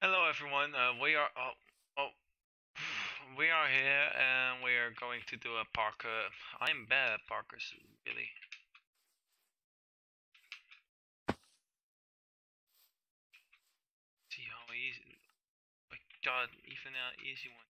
Hello everyone. Oh we are here and we are going to do a parkour. I'm bad at parkours, really. See how easy. My God, even an easy one.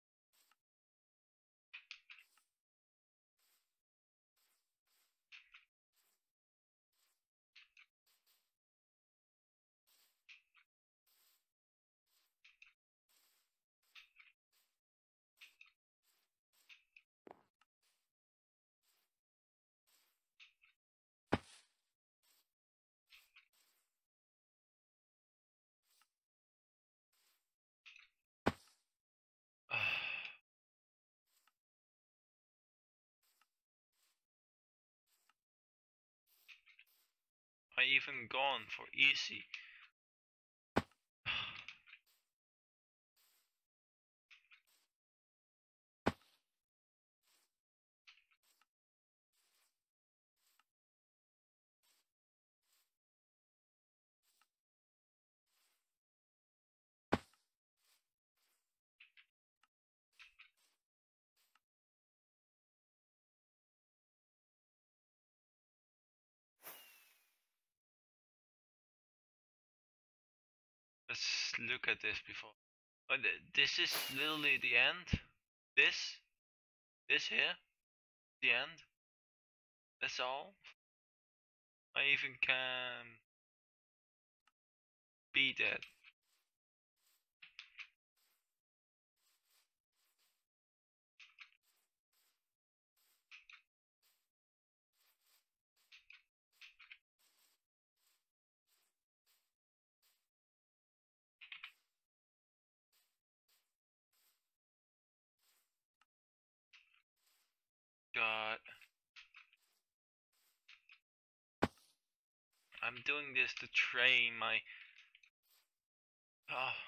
I even gone for easy. Let's look at this before. Oh, this is literally the end. This here, the end. That's all. I even can beat that. God, I'm doing this to train my. Oh.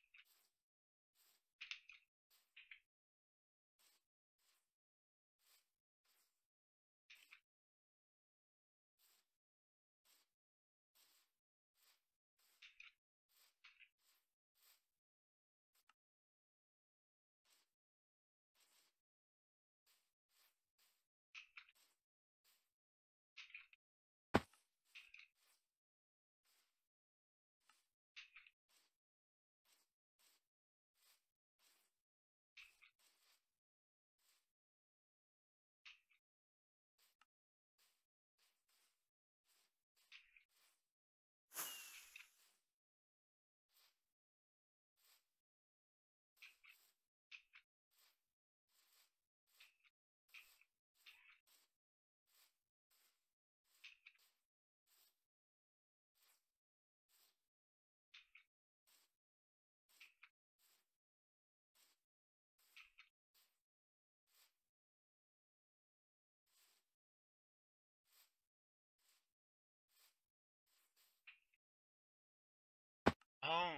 Oh.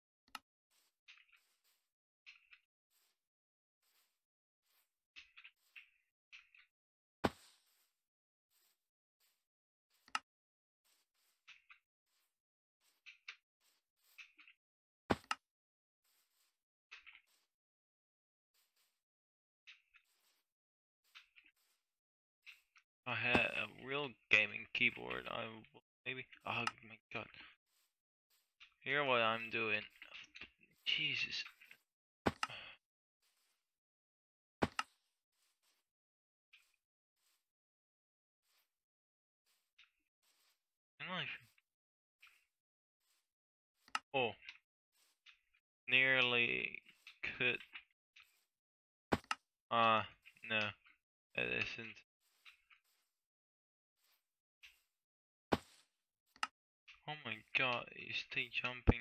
I had a real gaming keyboard, I will maybe. Oh my God. Hear what I'm doing. Jesus. Knife. Oh. Nearly could. No. It isn't. Oh my God, you stay jumping.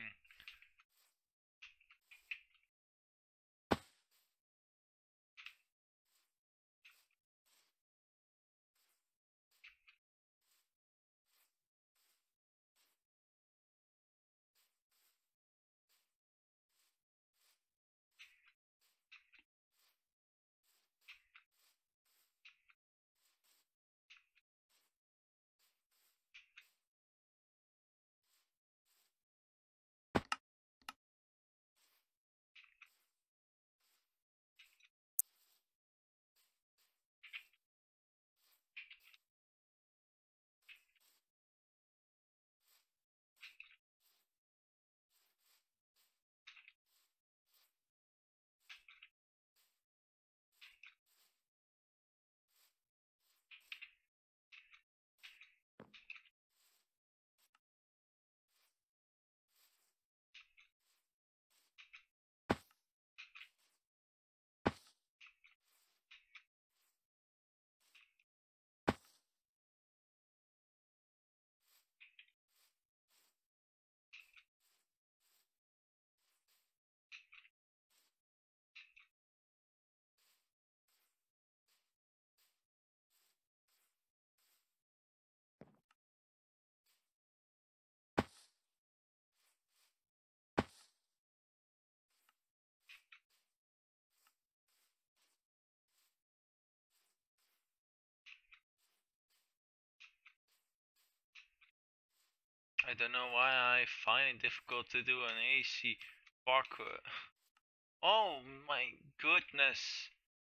I don't know why I find it difficult to do an AC parkour. Oh my goodness.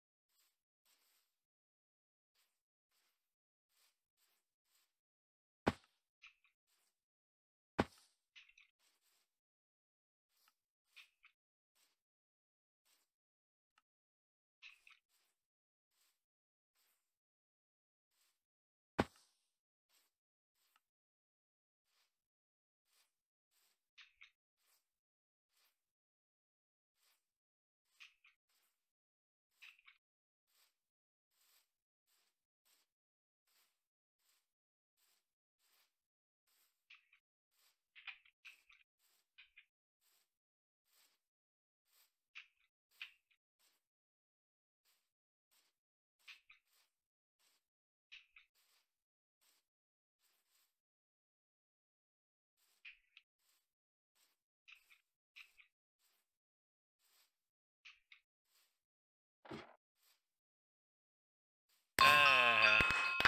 Uh,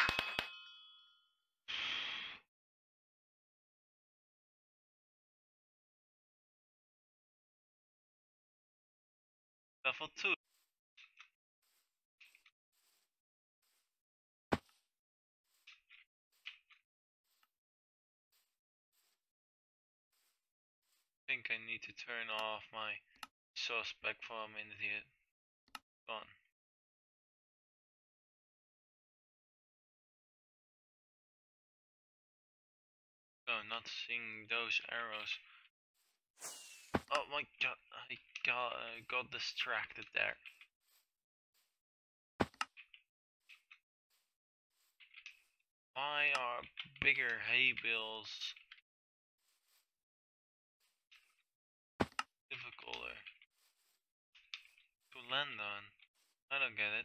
level 2. I think I need to turn off my suspect for a minute here. Gone. Oh, not seeing those arrows. Oh my god, I got distracted there. Why are bigger hay bales difficulter to land on? I don't get it.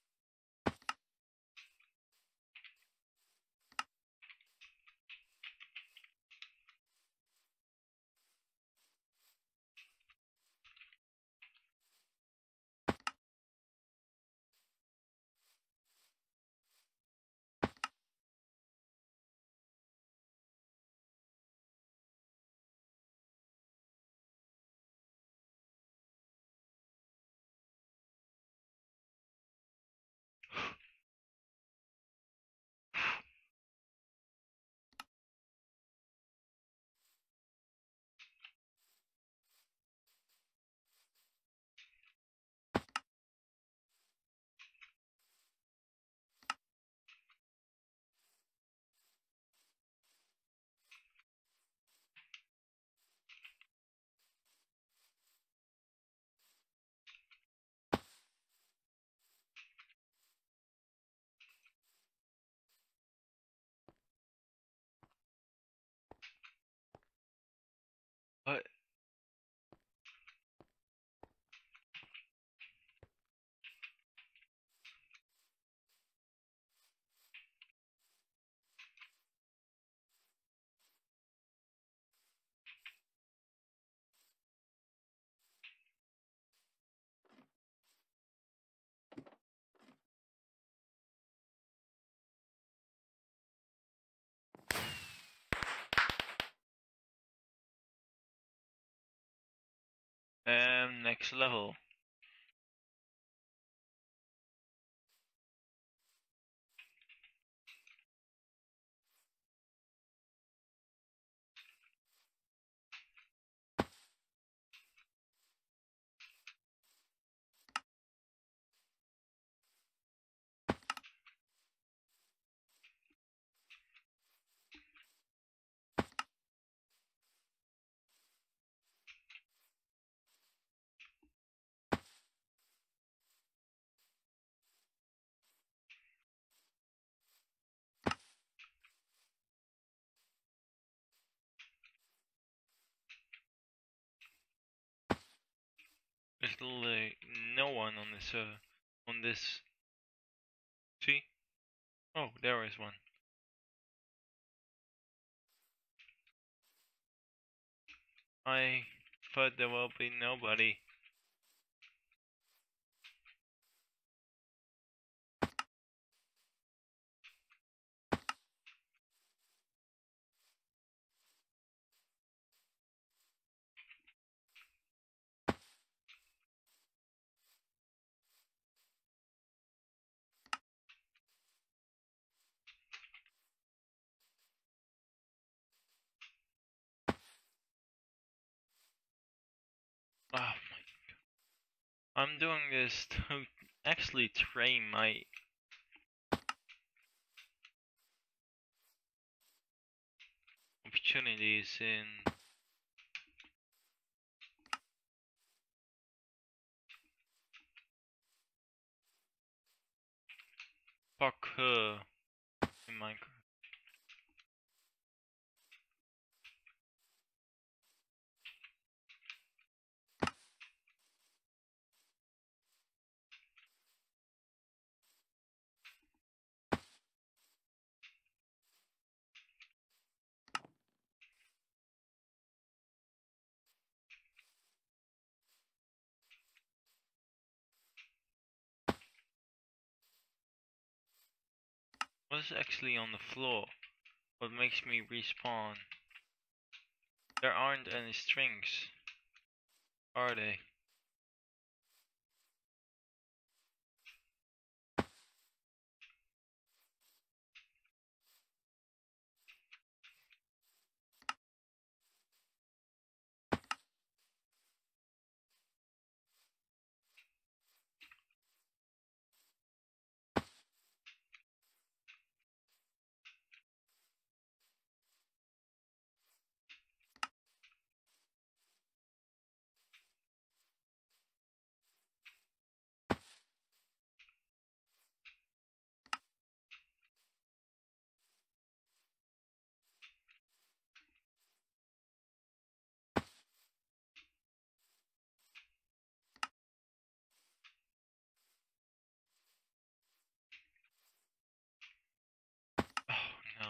What? Next level. There's literally no one on this See? Oh, there is one. I thought there will be nobody. I'm doing this to actually train my opportunities in parkour in Minecraft. What's actually on the floor? What makes me respawn? There aren't any strings, are they? Oh no.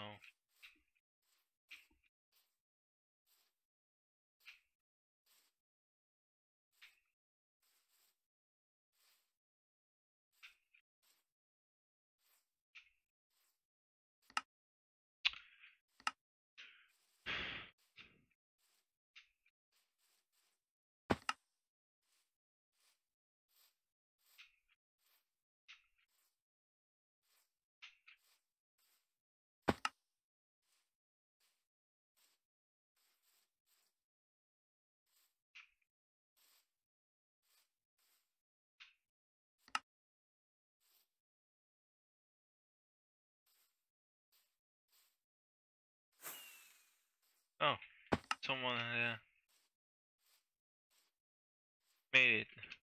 Oh, someone made it.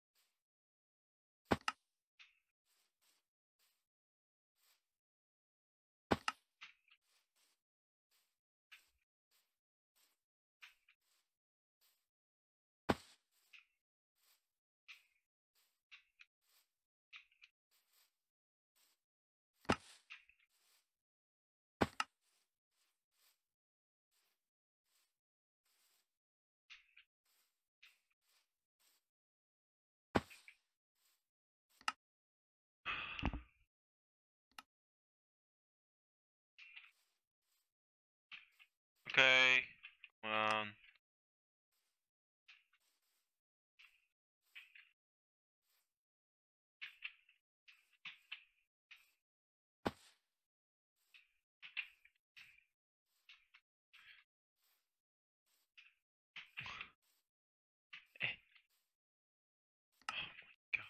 Okay, um, eh, God.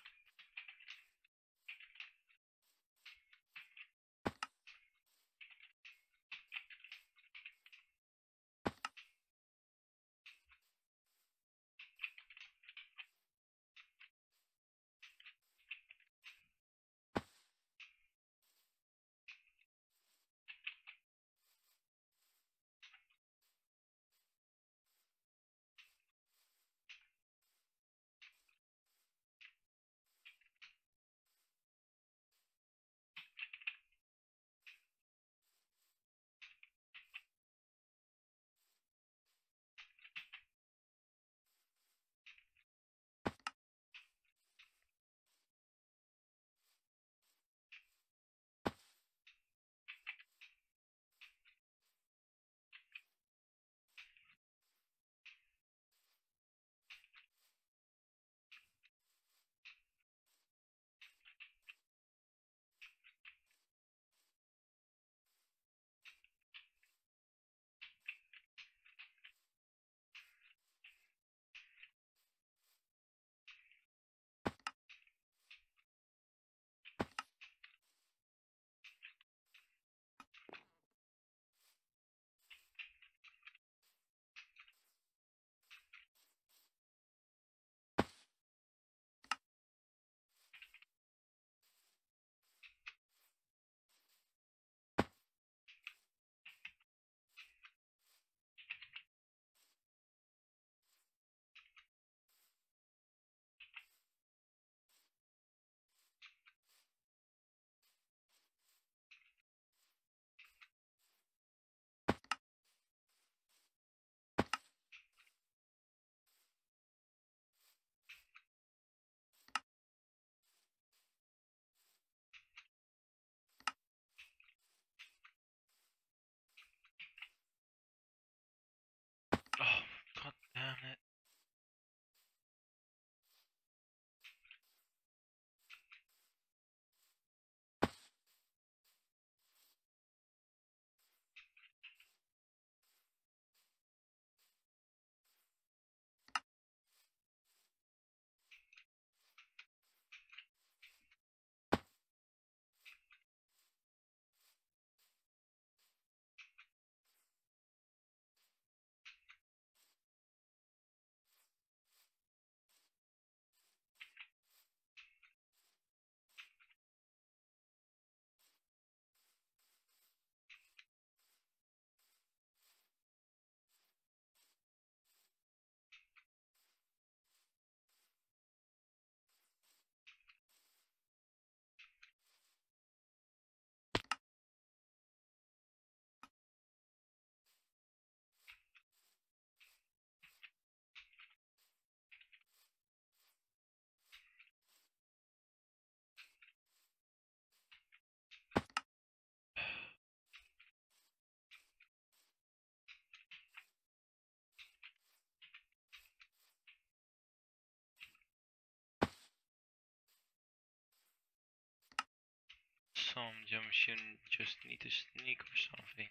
some jumps you just need to sneak or something.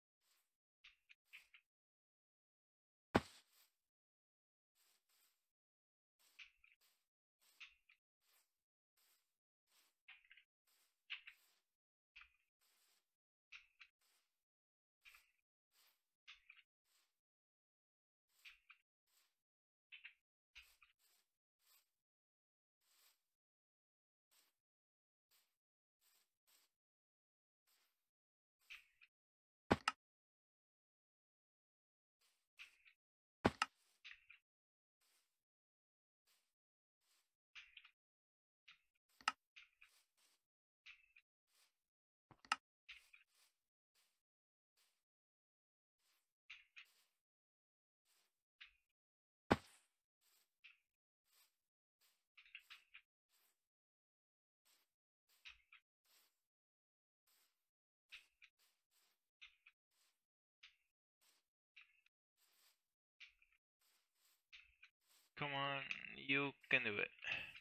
Come on, you can do it.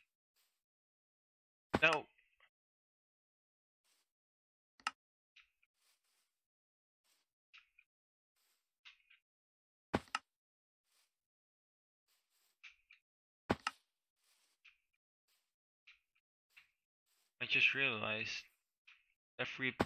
No! I just realized every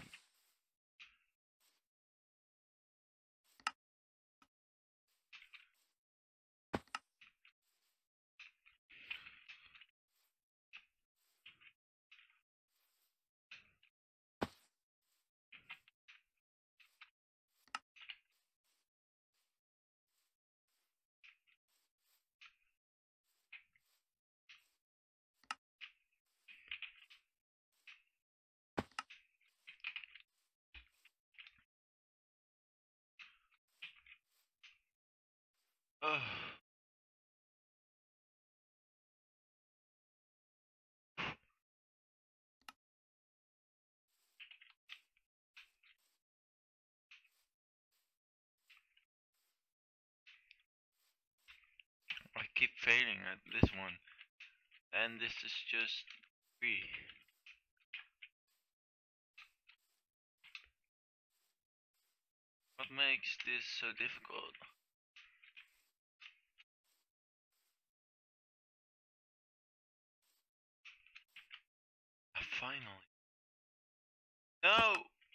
I keep failing at this one. And this is just 3. What makes this so difficult? Finally. No!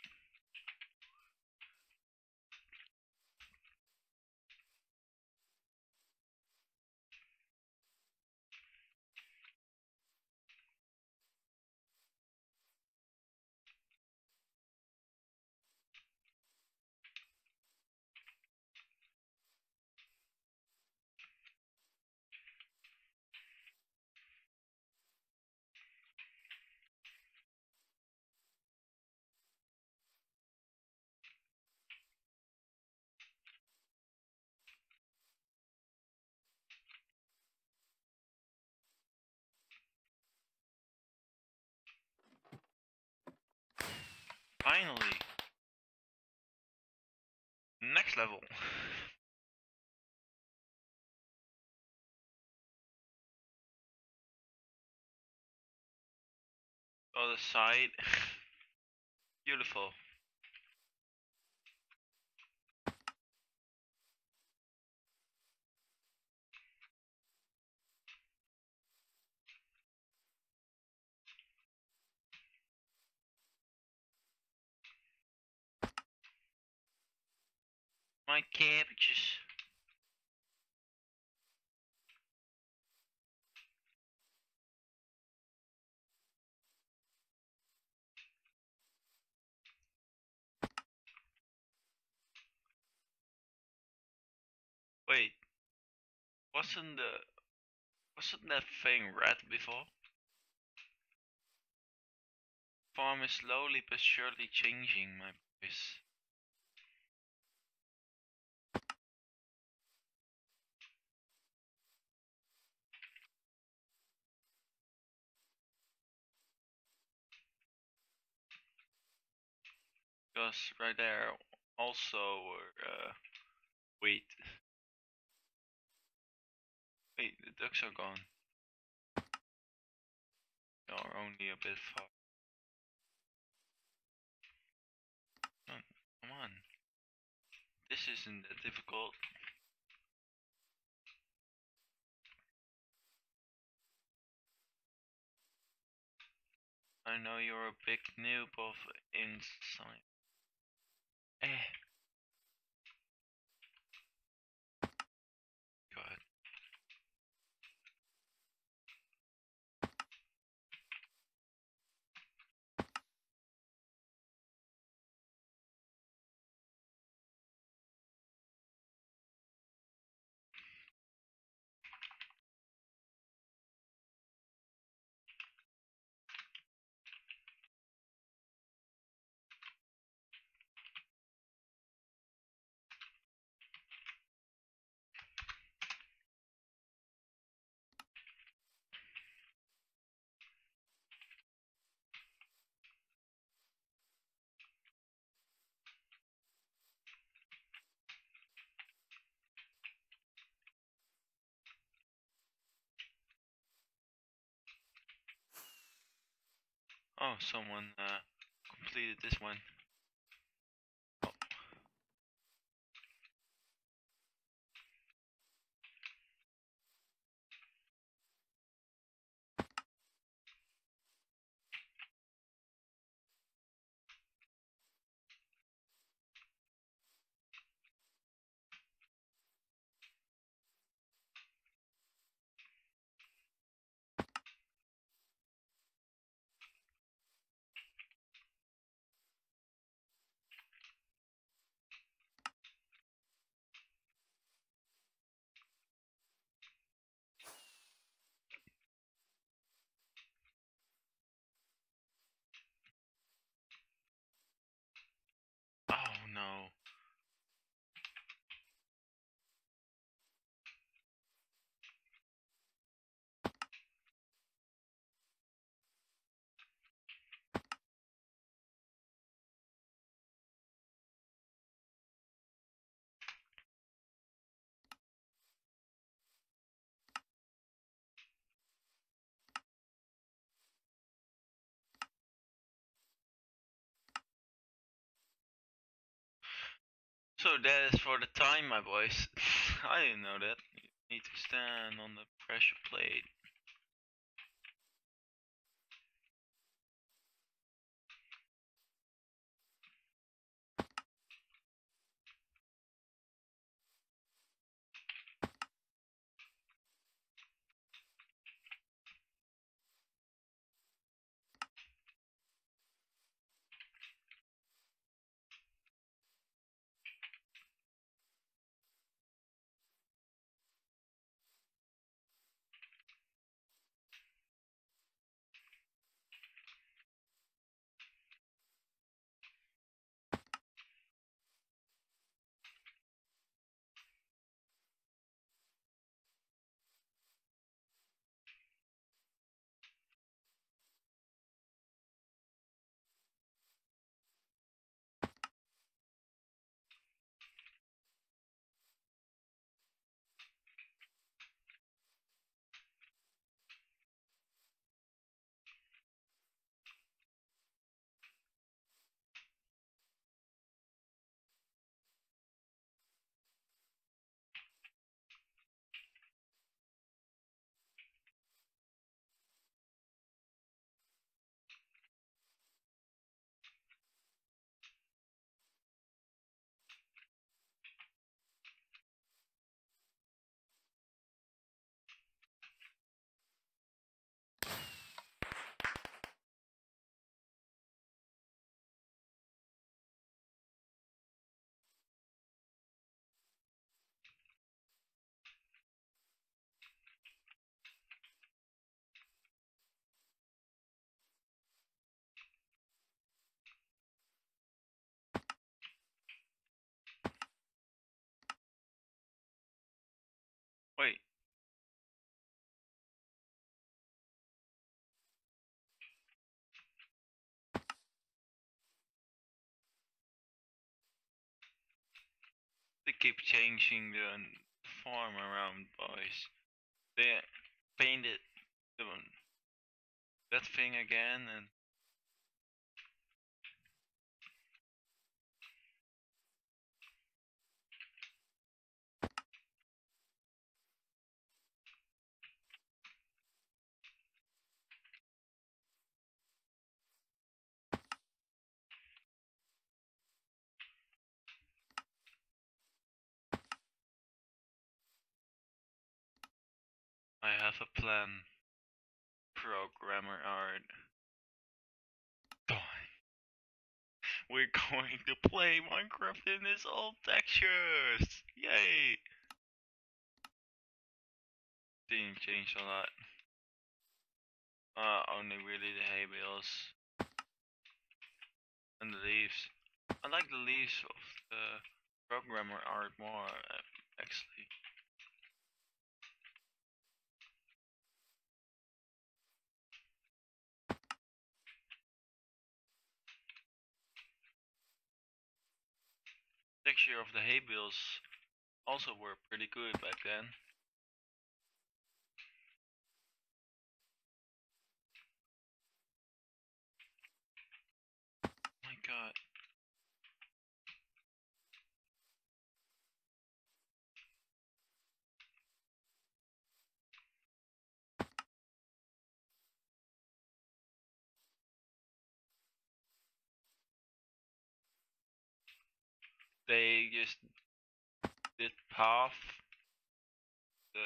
Finally! Next level! Other side. Beautiful. My cabbages. Wait, wasn't the wasn't that thing red before? Farm is slowly but surely changing, my boys. Because right there also wait. Wait, the ducks are gone. They are only a bit far. This isn't that difficult. I know you're a big noob of inside. God. Oh, someone completed this one. Oh. Oh no. So that is for the time, my boys. I didn't know that. You need to stand on the pressure plate. Wait. They keep changing the farm around, boys. They painted that thing again and I have a plan. Programmer art. Done. We're going to play Minecraft in its old textures! Yay! Didn't change a lot. Only really the hay bales and the leaves. I like the leaves of the programmer art more, actually. Texture of the hay bales also were pretty good back then. My god. They just did path the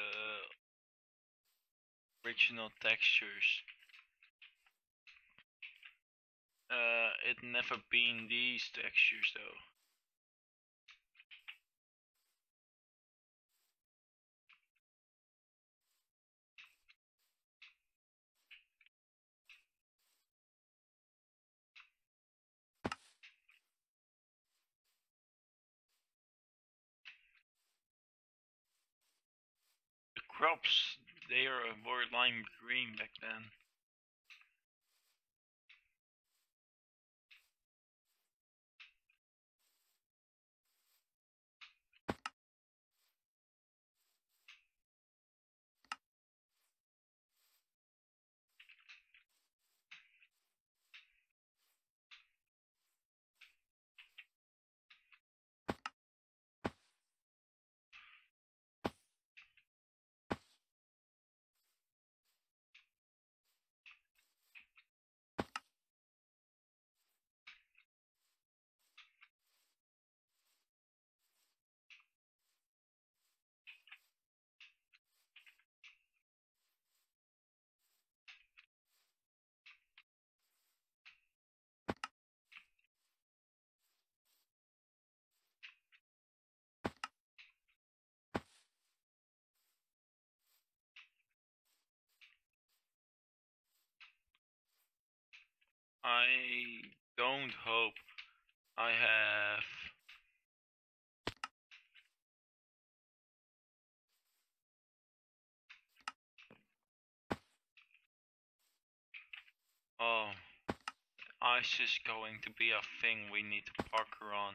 original textures. It never been these textures though. The crops, were lime green back then. I don't hope I have. Oh, ice is going to be a thing we need to parkour on.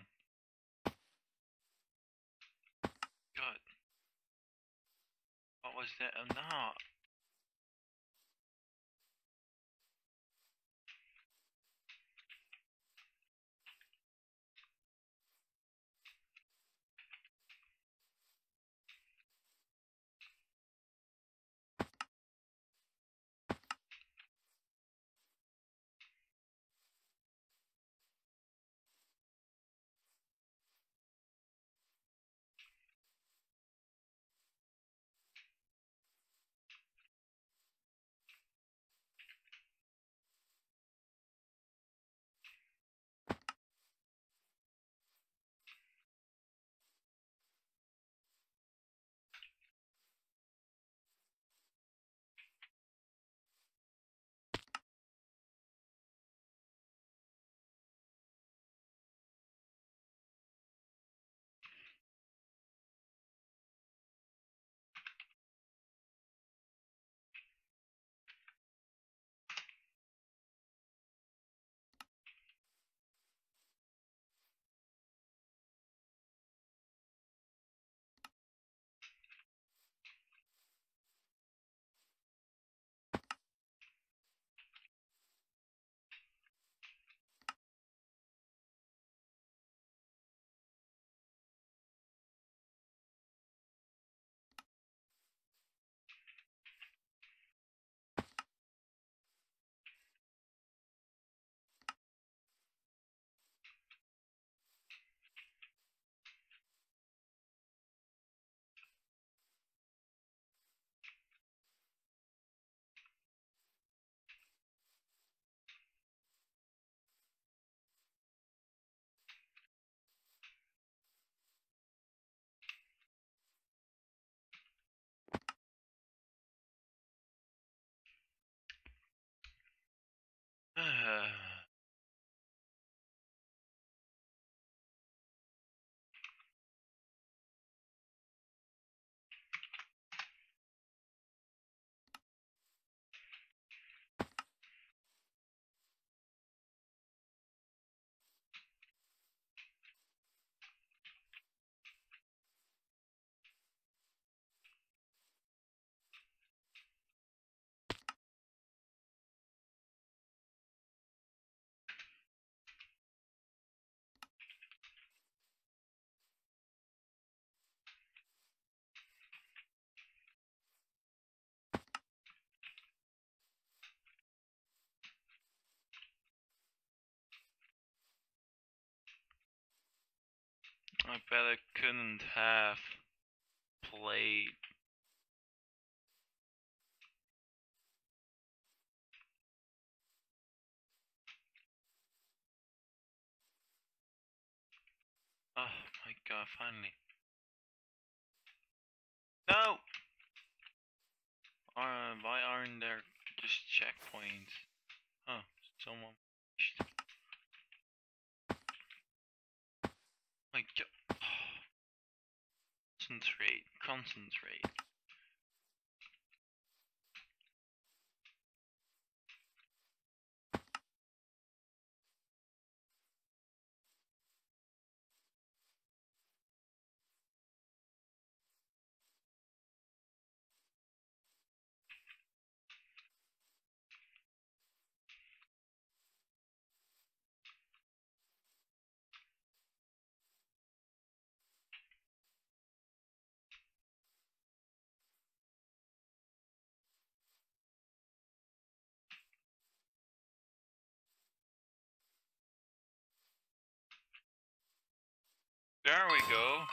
God. What was that? Oh, no. I bet I couldn't have played. Oh my god, finally. No! Why aren't there just checkpoints? Oh, someone. My god. Concentrate, concentrate. There we go.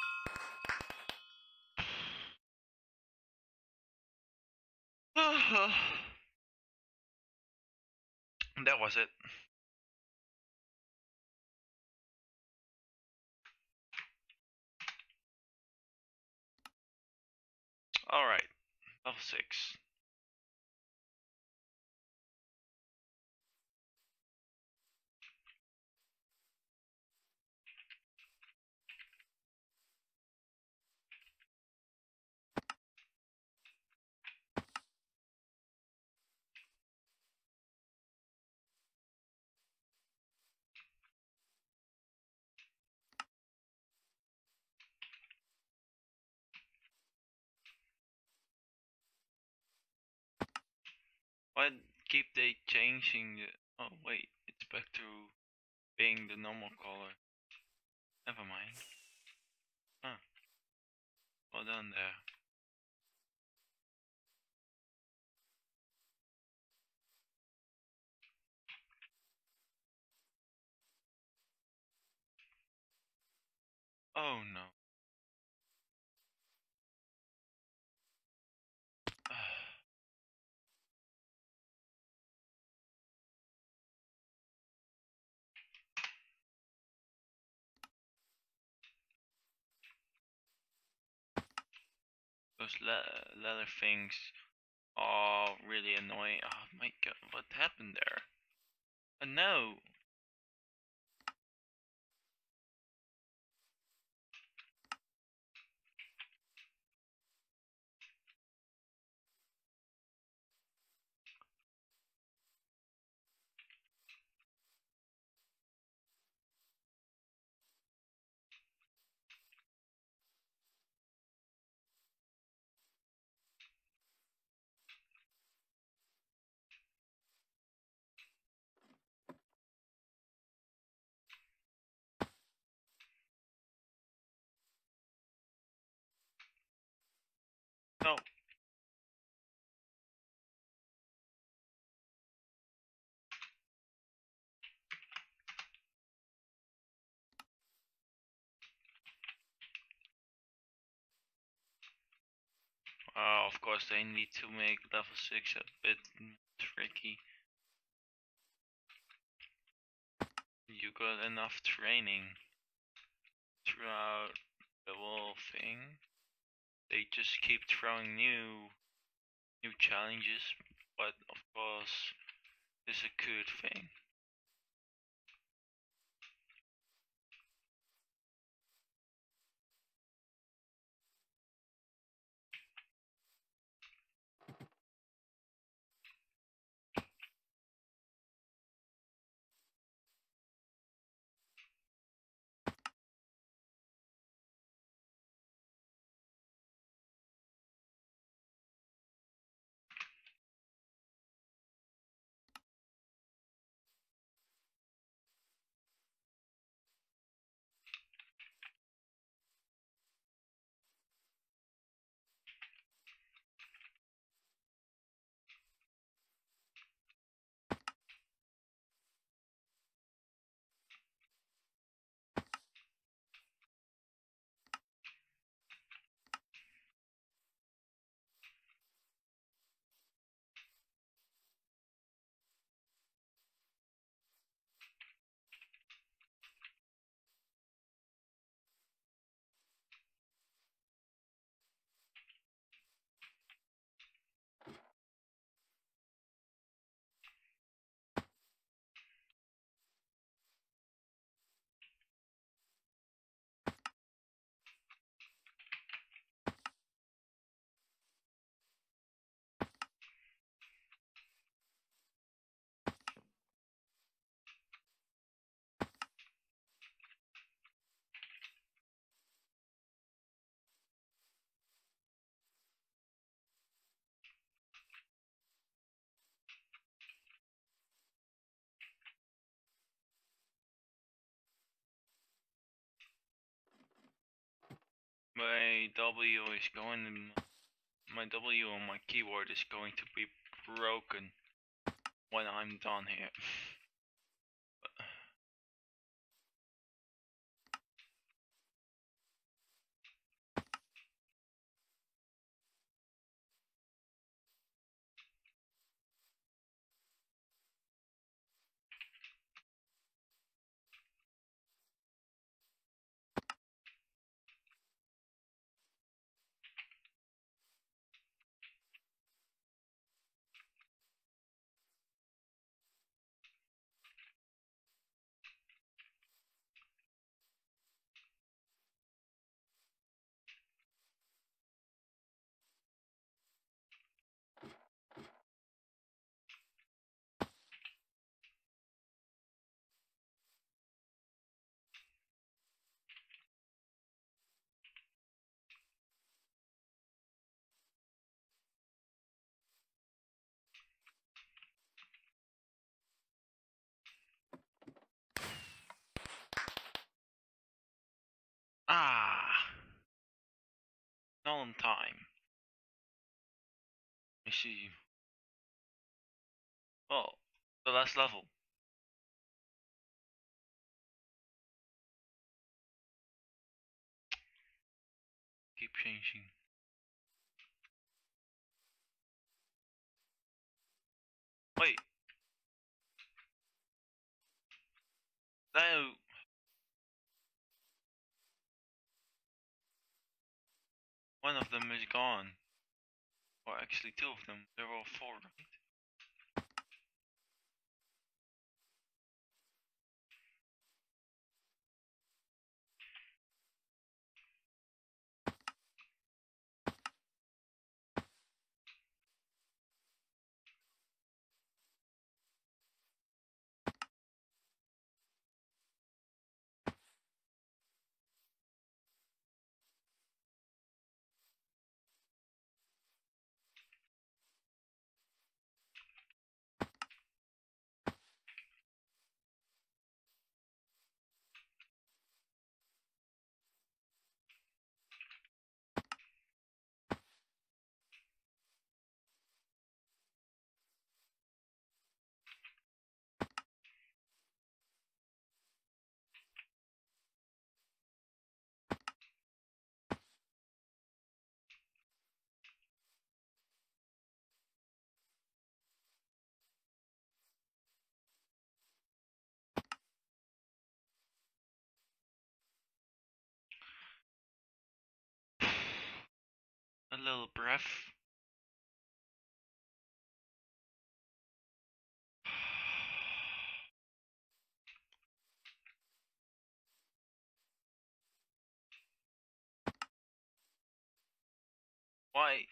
That was it. Alright, level 6. Why keep they changing the... Oh wait, it's back to being the normal color. Never mind. Huh. Well done there. Oh no. Those leather things are really annoying. Oh my god, what happened there? No! No! Of course they need to make level 6 a bit tricky. You got enough training throughout the whole thing. They just keep throwing new challenges, but of course it's a good thing. my W is going in. My W on my keyboard is going to be broken when I'm done here. Ah, not on time. I see. Oh, the last level. Keep changing. Wait. No. One of them is gone. Or actually two of them. There were four, right? A little breath. Why?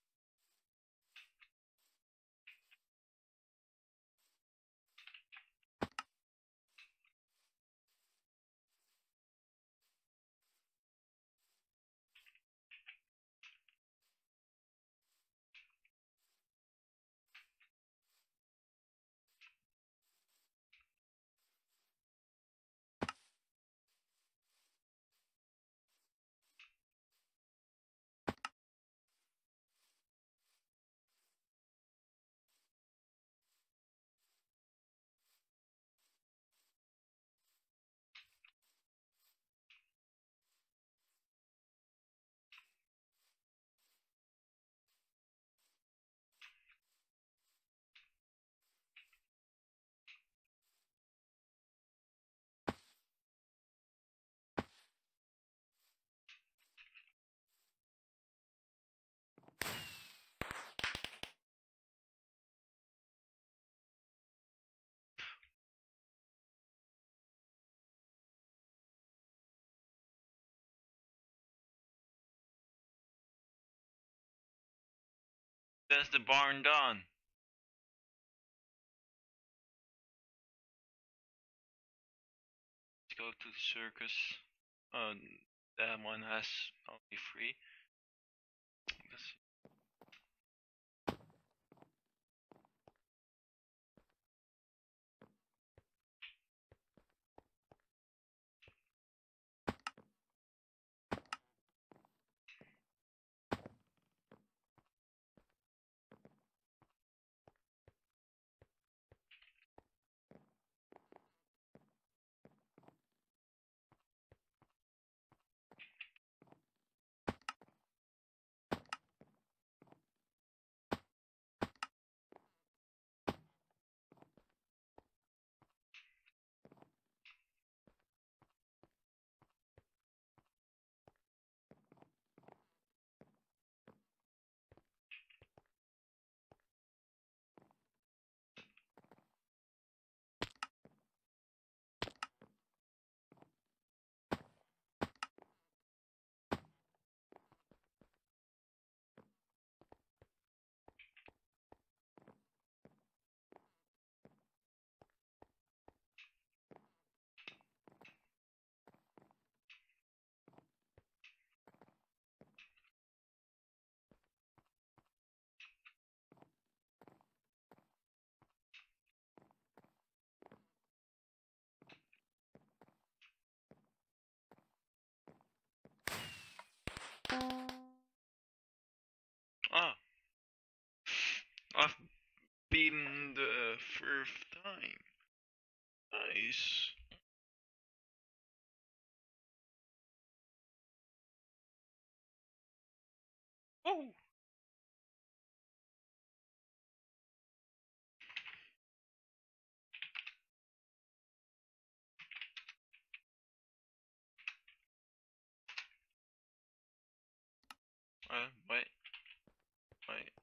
There's the barn done. Let's go to the circus. That one has only 3. Let's see. Ah, I've beaten the first time. Nice. Oh. Wait, wait.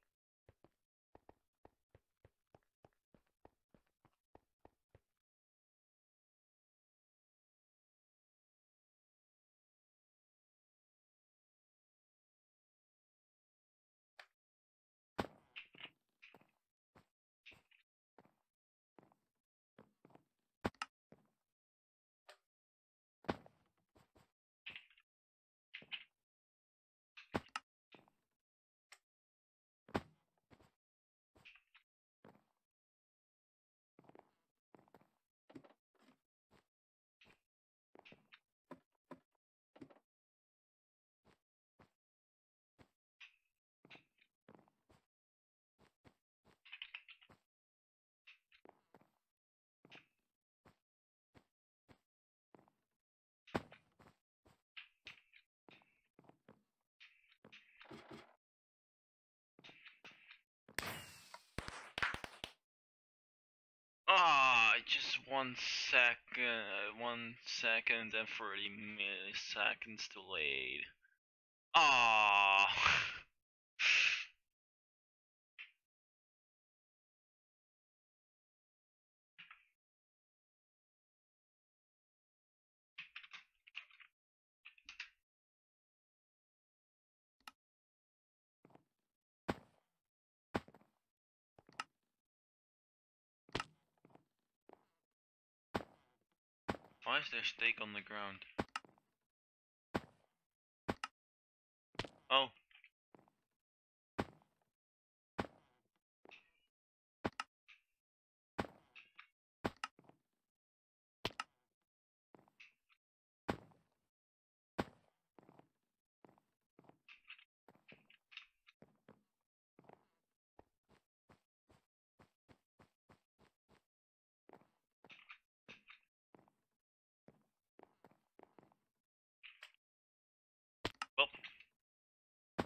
Ah, just 1 second, 1 second and 30 milliseconds delayed. Ah. Why is there steak on the ground? Oh. Well,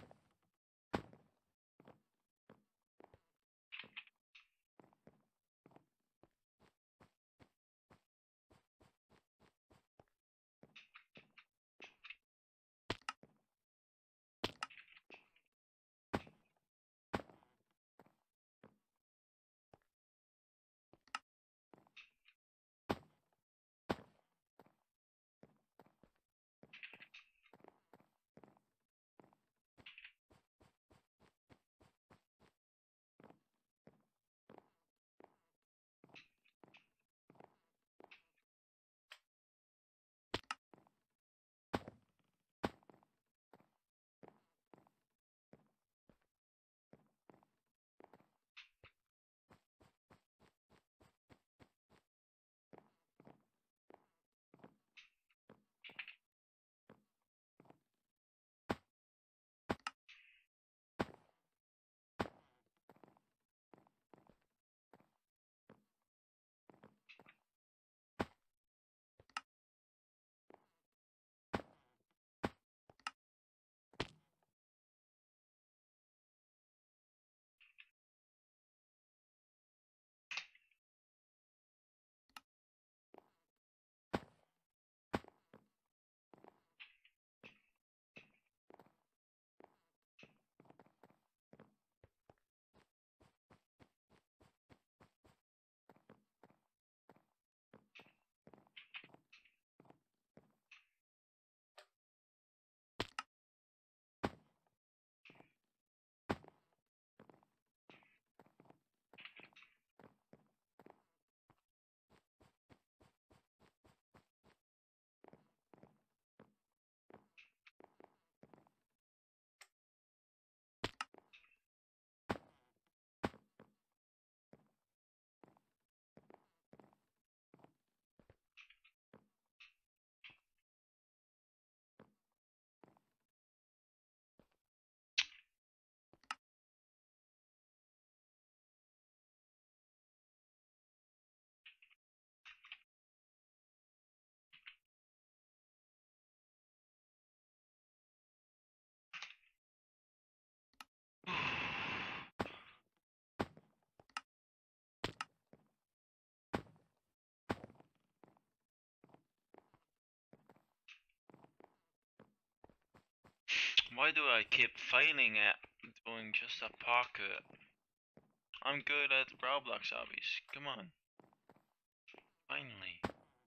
Why do I keep failing at doing just a pocket? I'm good at Roblox hobbies. Come on. Finally.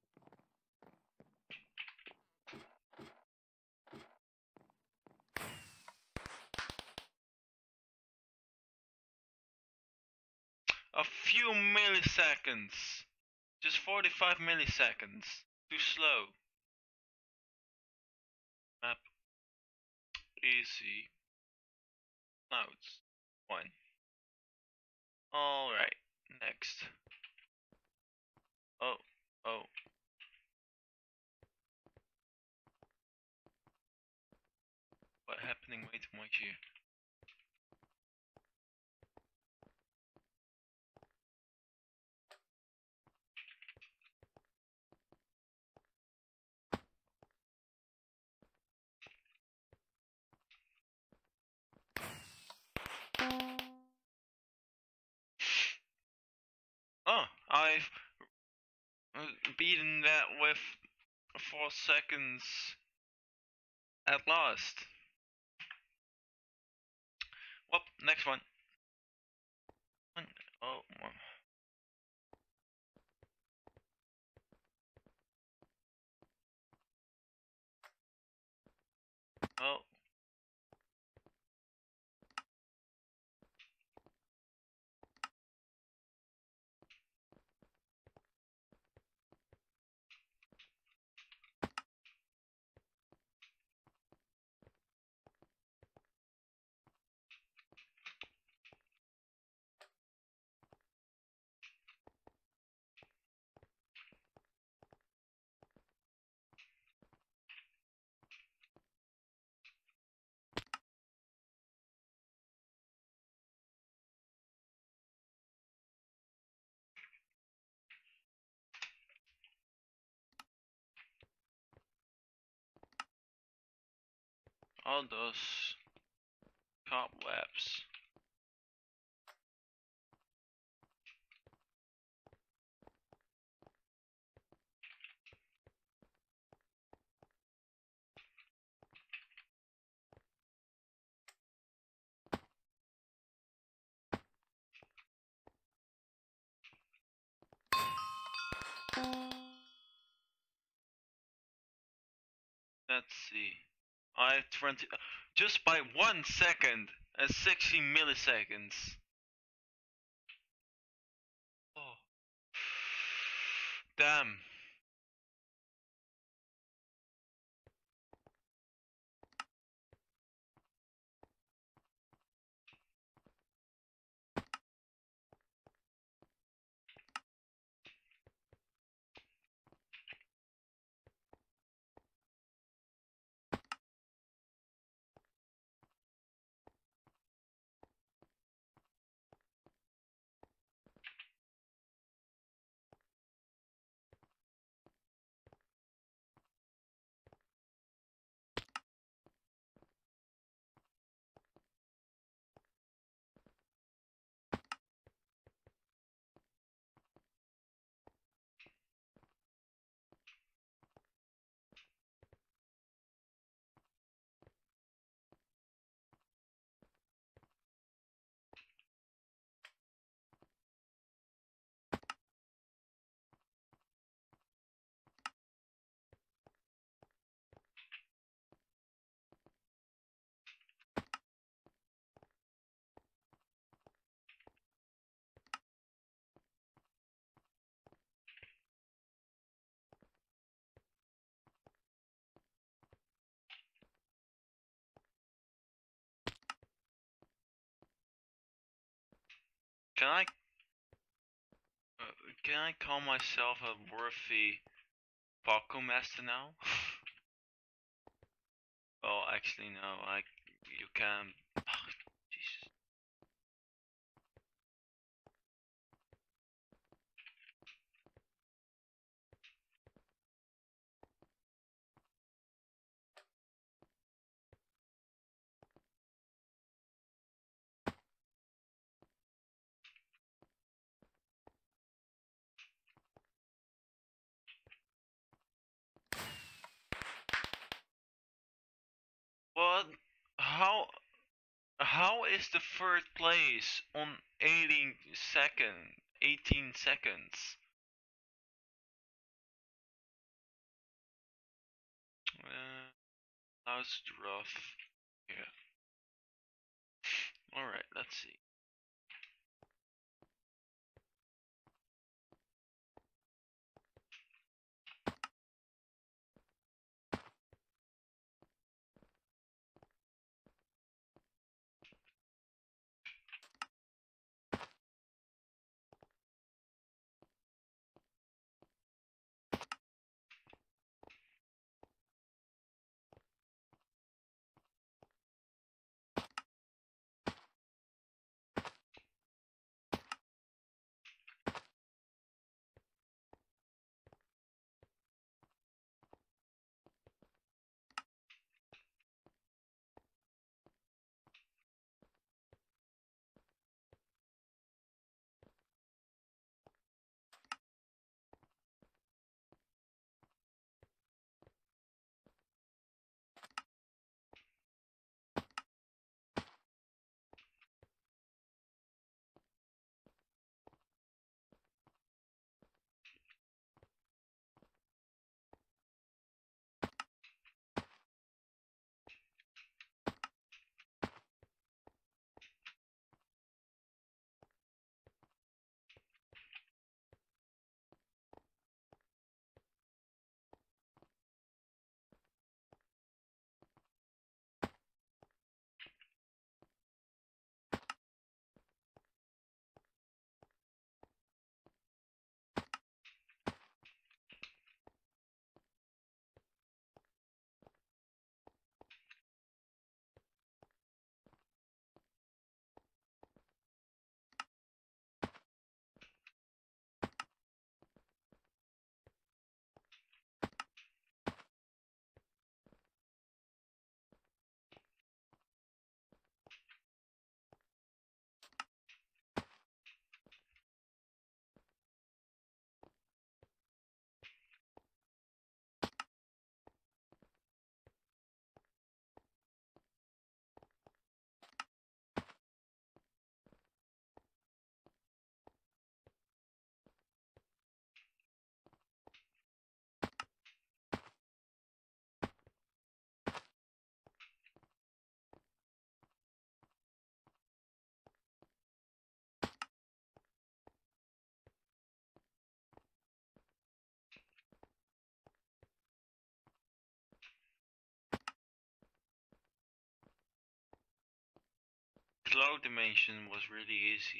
A few milliseconds. Just 45 milliseconds. Too slow. Map. Easy. Clouds. 1. Alright. Next. Oh. Oh. What happening way too much here? Oh, I've beaten that with 4 seconds at last. Whoop, next one. Oh, oh. All those cobwebs. Let's see. I 20 just by 1 second and 60 milliseconds. Oh. Damn. Can I can I call myself a worthy Paco Master now? Oh, actually no. You can. Oh, Jesus. What? how is the third place on 18 seconds? That's rough. Yeah. Alright, let's see. Cloud dimension was really easy.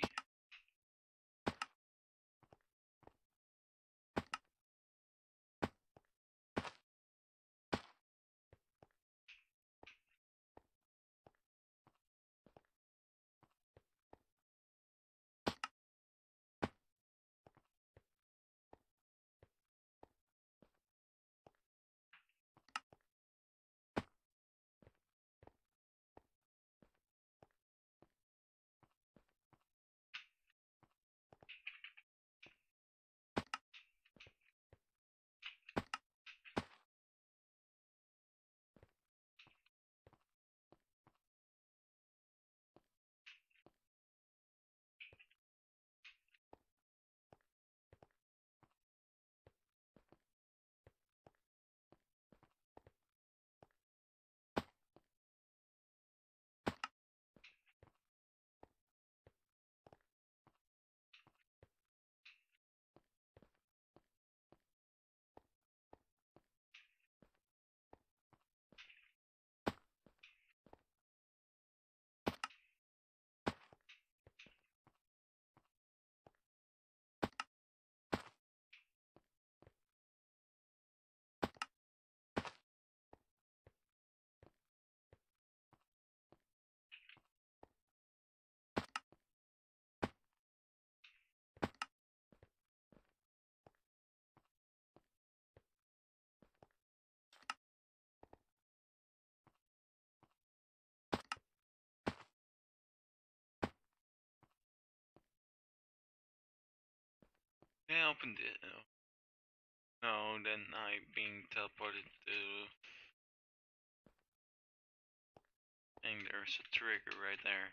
Yeah, I opened it. No, then I being teleported to think there's a trigger right there.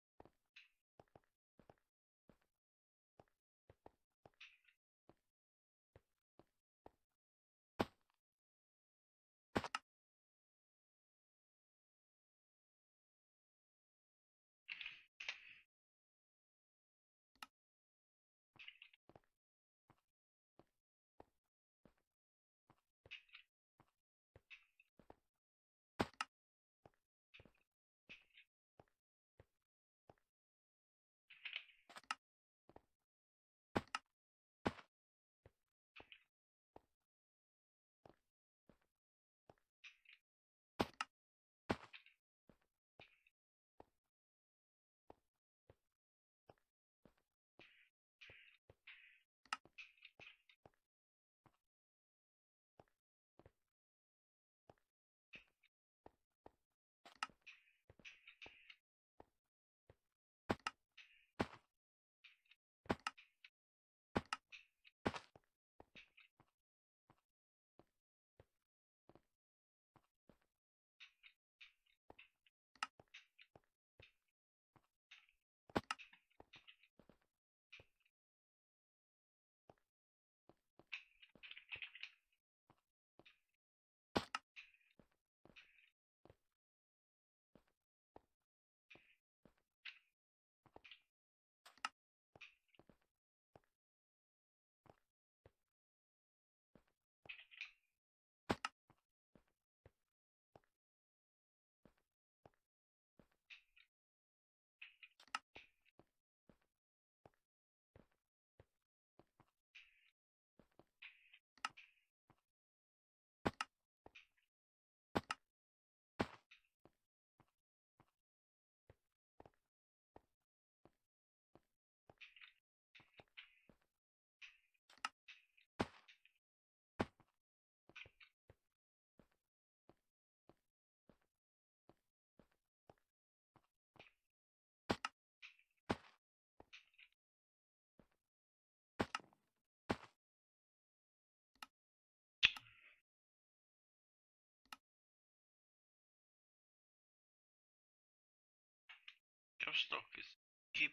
Your stock is keep.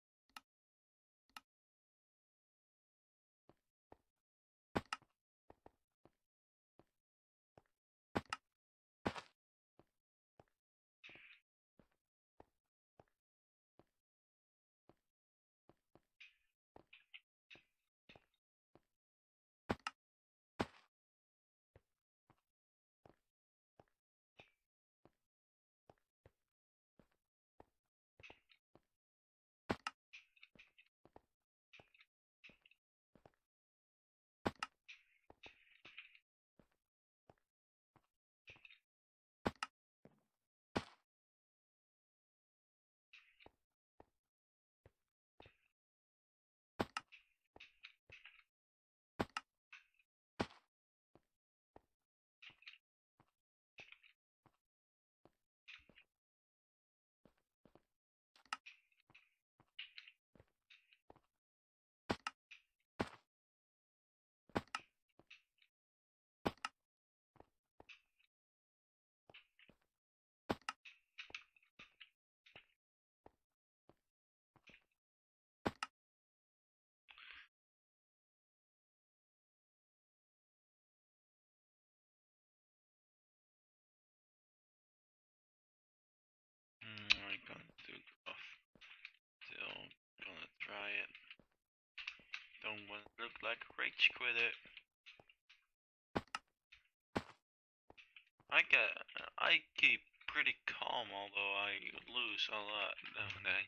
I can't do off. Still gonna try it. Don't want to look like a rage quitter. I keep pretty calm, although I lose a lot, don't I?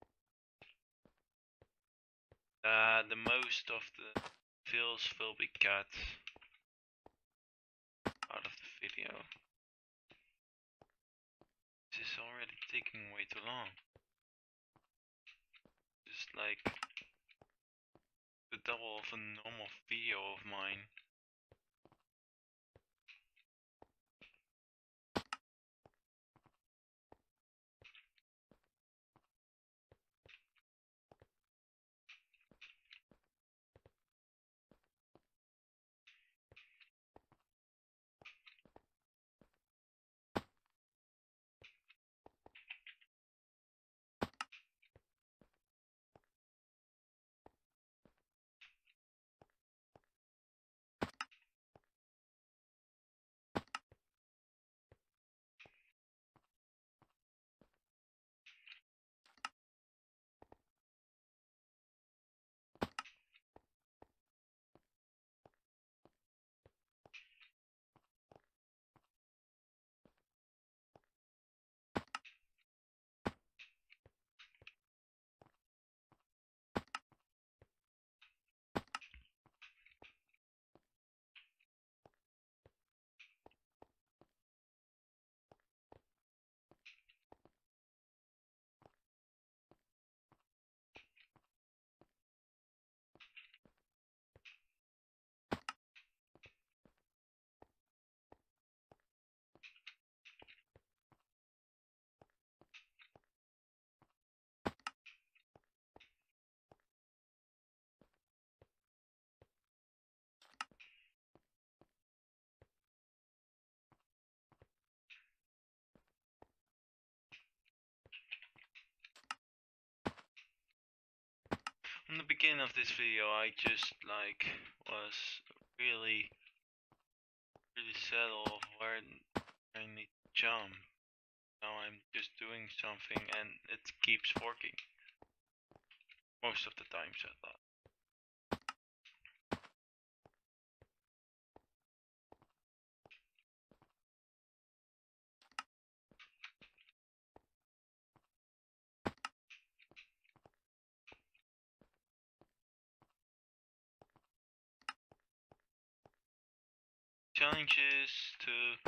The most of the feels will be cut out of the video. This is already taking way too long. Just like the double of a normal video of mine. In the beginning of this video, I just like was really settled of where I need to jump. Now I'm just doing something and it keeps working. Most of the times I thought. Challenge is to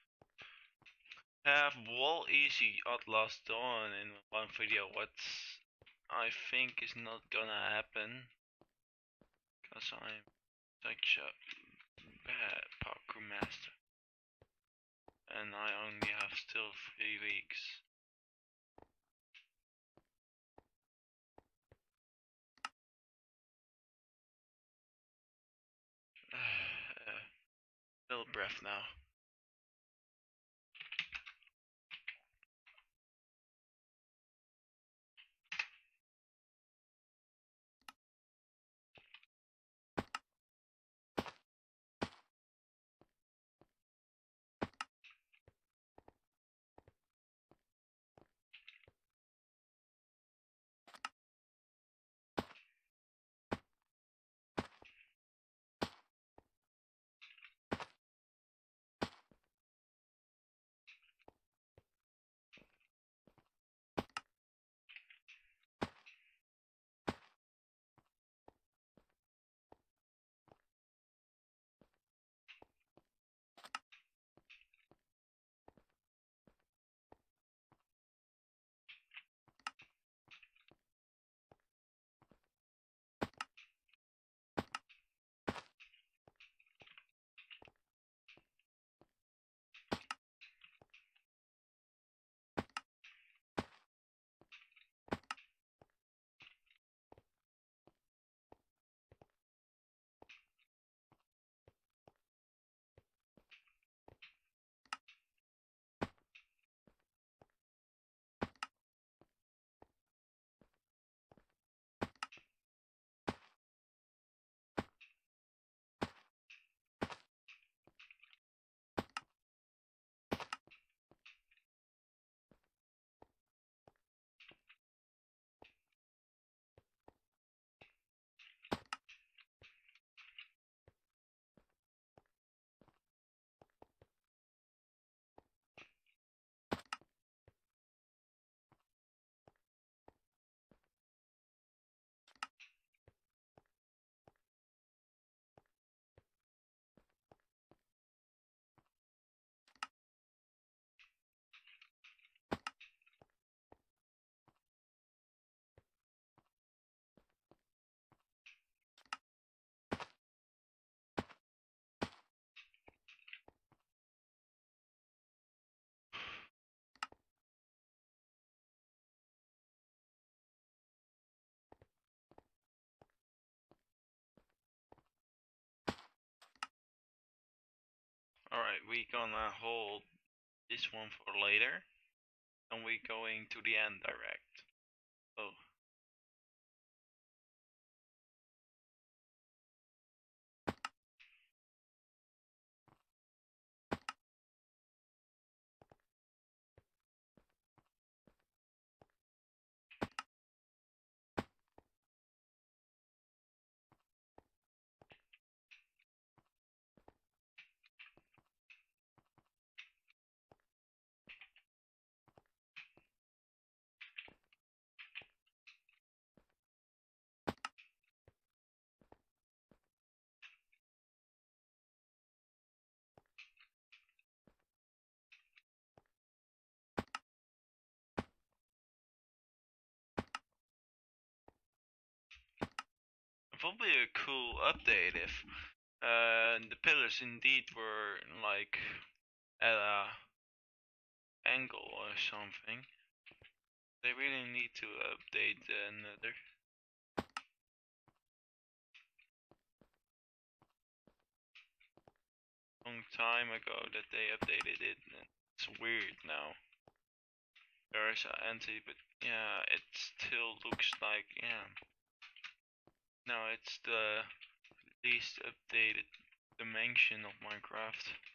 have wall easy Outlast done in one video. What I think is not gonna happen, cause I'm such a bad parkour master, and I only have still 3 weeks. Little breath now. Alright, we gonna hold this one for later, and we going to the end direct. Oh. It would be a cool update if the pillars indeed were like at a angle or something. They really need to update another. Long time ago that they updated it, and it's weird now. There's an anti, but yeah, it still looks like, yeah. No, it's the least updated dimension of Minecraft.